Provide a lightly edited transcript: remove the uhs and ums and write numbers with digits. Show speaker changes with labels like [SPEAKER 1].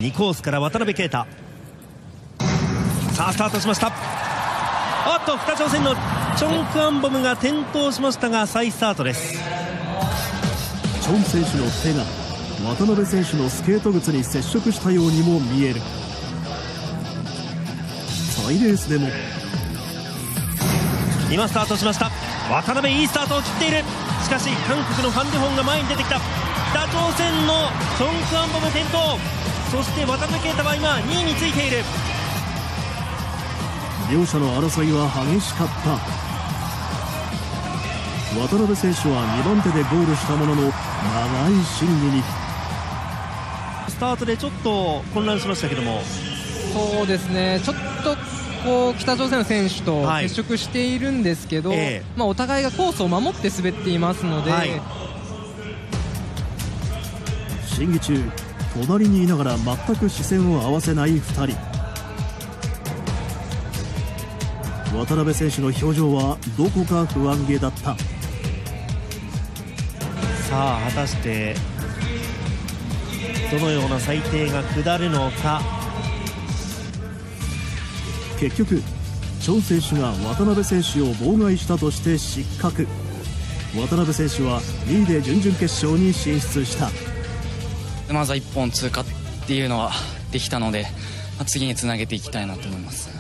[SPEAKER 1] 2コースから渡辺啓太、さあスタートしました。おっと北朝鮮のチョン・クアンボムが転倒しましたが再スタートです。
[SPEAKER 2] チョン選手の手が渡辺選手のスケート靴に接触したようにも見える。サイレースでも
[SPEAKER 1] 今スタートしました。渡辺いいスタートを切っている。しかし韓国のファン・デホンが前に出てきた。北朝鮮のチョン・クアンボム転倒、そして渡辺啓太は今2位についている。
[SPEAKER 2] 両者の争いは激しかった。渡辺選手は2番手でゴールしたものの長い審議に。
[SPEAKER 1] スタートでちょっと混乱しましたけども、
[SPEAKER 3] そうですね、ちょっとこう北朝鮮の選手と接触しているんですけど、お互いがコースを守って滑っていますので、
[SPEAKER 2] 審議中隣にいながら全く視線を合わせない2人。渡辺選手の表情はどこか不安げだった。
[SPEAKER 1] さあ果たしてどのような裁定が下るのか。
[SPEAKER 2] 結局チョン選手が渡辺選手を妨害したとして失格。渡辺選手は2位で準々決勝に進出した。
[SPEAKER 4] まずは1本通過っていうのはできたので、次につなげていきたいなと思います。